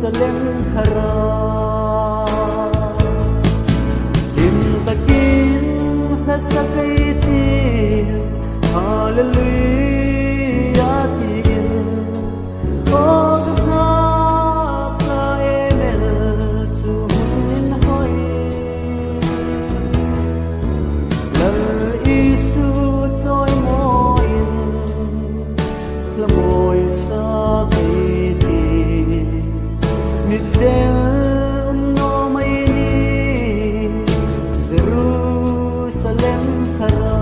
Jerusalem thara Tim takin hasakaiti Hallelujah tigin O gapna emel tuhunin hoy Lal isu toy moin Lamoy sakiti Midel no mayni Jerusalem thara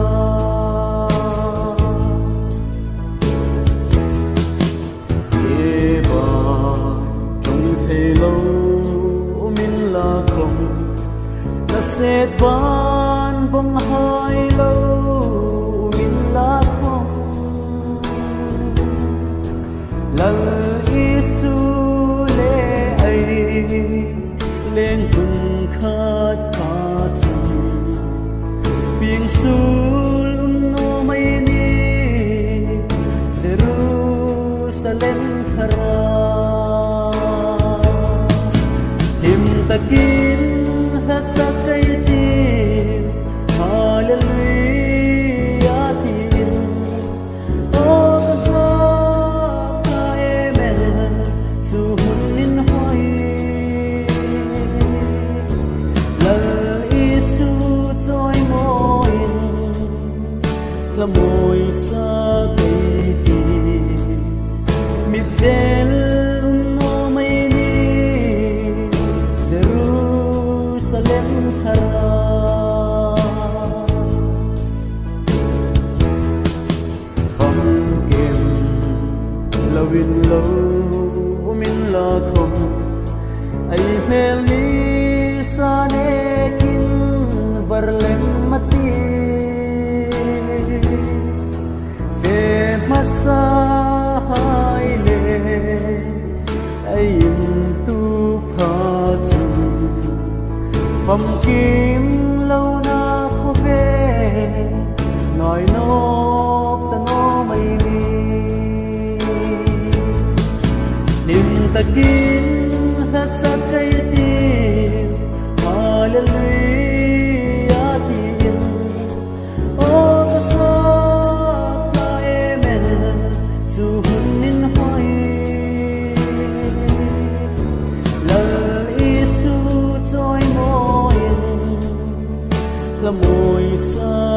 Eba trong thầy lâu min la không Ta xét ban bông hai lâu min la không Lal isu lên cùng khát khát biển sul no mai ni Jerusalem thara him takin hasakaiti hallelujah tin o ka amen suhunin hoy Lamoy sakiti Midel no mayni Jerusalem thara Phong kim lawin lâu min la không Ay meli sa nekin varlem mati Masai le ayin tu pha Phong kim lâu na khô về nói nốt ta nó mây đi niềm ta kín ta sát cây tim hallelujah tin ô ta amen suhunin hoy lal isu toy moin Lamoy sa